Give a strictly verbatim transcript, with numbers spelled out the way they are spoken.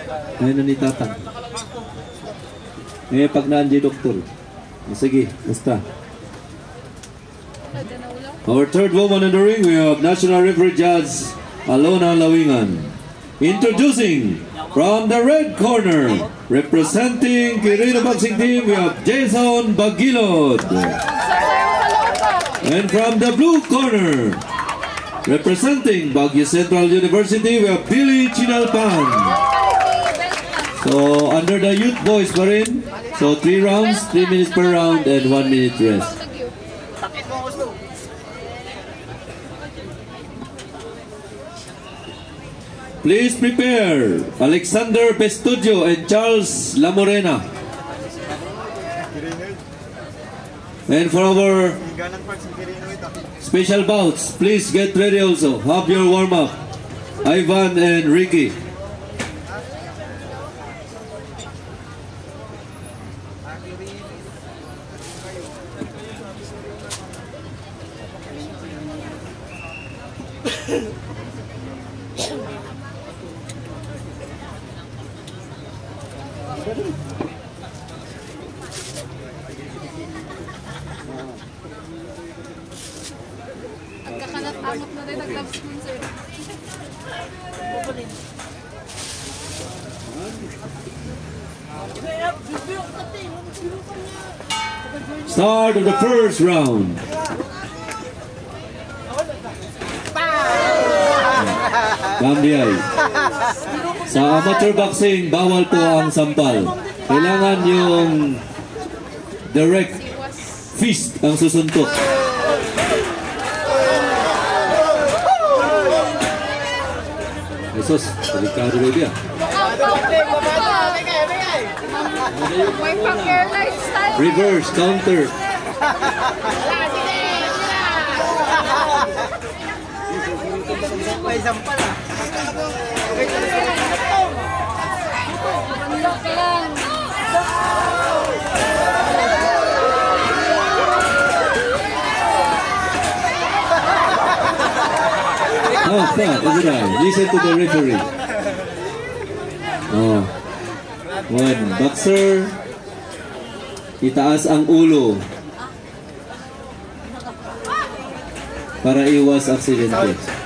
Ayun na ni Tatang. Eh, pag naandiyo doktor. Sige, basta. Our third woman in the ring, we have National Referee Judge Alona Lawingan. Introducing from the red corner, representing Quirino Boxing Team, we have Jason Bagilod. And from the blue corner, representing Baguio Central University, we have Billy Chinalpan. So under the youth boys pa rin. So three rounds, three minutes per round, and one minute rest. Please prepare Alexander Bestudio and Charles Lamorena. And for our special bouts, please get ready also. Have your warm-up. Ivan and Ricky. Nagkakalat-angot na rin, nag-love-sponsor. Start of the first round. Gambiay. Sa amateur boxing, bawal po ang sampal. Kailangan yung direct fist ang susuntok. Jesus, delikado baby ah. Reverse, counter. May sampal ah. Oh, stop, listen to the referee. Oh. One, boxer. Itaas ang ulo para iwas aksidente.